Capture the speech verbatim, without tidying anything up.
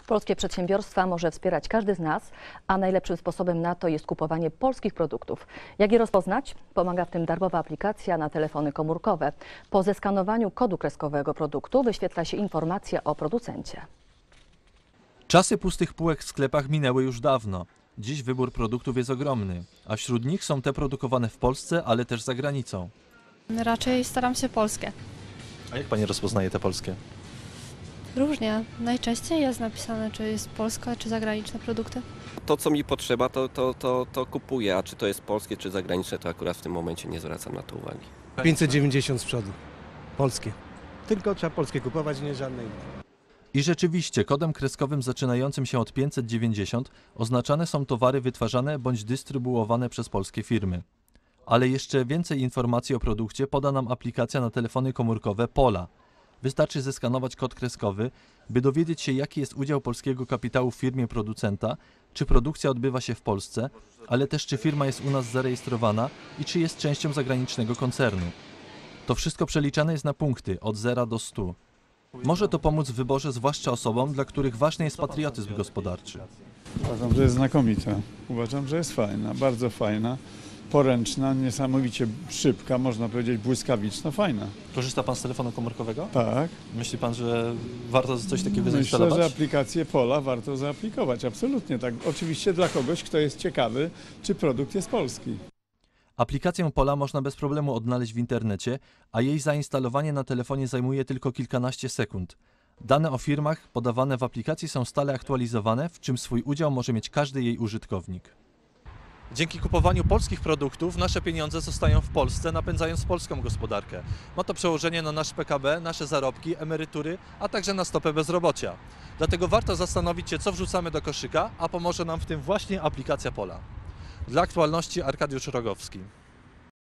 Polskie przedsiębiorstwa może wspierać każdy z nas, a najlepszym sposobem na to jest kupowanie polskich produktów. Jak je rozpoznać? Pomaga w tym darmowa aplikacja na telefony komórkowe. Po zeskanowaniu kodu kreskowego produktu wyświetla się informacja o producencie. Czasy pustych półek w sklepach minęły już dawno. Dziś wybór produktów jest ogromny, a wśród nich są te produkowane w Polsce, ale też za granicą. Raczej staram się polskie. A jak pani rozpoznaje te polskie? Różnie. Najczęściej jest napisane, czy jest polska, czy zagraniczne produkty. To, co mi potrzeba, to, to, to, to kupuję, a czy to jest polskie, czy zagraniczne, to akurat w tym momencie nie zwracam na to uwagi. pięćset dziewięćdziesiąt z przodu. Polskie. Tylko trzeba polskie kupować, nie żadne inne. I rzeczywiście kodem kreskowym zaczynającym się od pięćset dziewięćdziesiąt oznaczane są towary wytwarzane bądź dystrybuowane przez polskie firmy. Ale jeszcze więcej informacji o produkcie poda nam aplikacja na telefony komórkowe Pola. Wystarczy zeskanować kod kreskowy, by dowiedzieć się, jaki jest udział polskiego kapitału w firmie producenta, czy produkcja odbywa się w Polsce, ale też czy firma jest u nas zarejestrowana i czy jest częścią zagranicznego koncernu. To wszystko przeliczane jest na punkty od zera do stu. Może to pomóc w wyborze zwłaszcza osobom, dla których ważny jest patriotyzm gospodarczy. Uważam, że jest znakomita. Uważam, że jest fajna, bardzo fajna, poręczna, niesamowicie szybka, można powiedzieć błyskawiczna, fajna. Korzysta pan z telefonu komórkowego? Tak. Myśli pan, że warto coś takiego Myślę, zainstalować? że aplikację Pola warto zaaplikować, absolutnie tak. Oczywiście dla kogoś, kto jest ciekawy, czy produkt jest polski. Aplikację Pola można bez problemu odnaleźć w internecie, a jej zainstalowanie na telefonie zajmuje tylko kilkanaście sekund. Dane o firmach podawane w aplikacji są stale aktualizowane, w czym swój udział może mieć każdy jej użytkownik. Dzięki kupowaniu polskich produktów nasze pieniądze zostają w Polsce, napędzając polską gospodarkę. Ma to przełożenie na nasz P K B, nasze zarobki, emerytury, a także na stopę bezrobocia. Dlatego warto zastanowić się, co wrzucamy do koszyka, a pomoże nam w tym właśnie aplikacja Pola. Dla aktualności Arkadiusz Rogowski.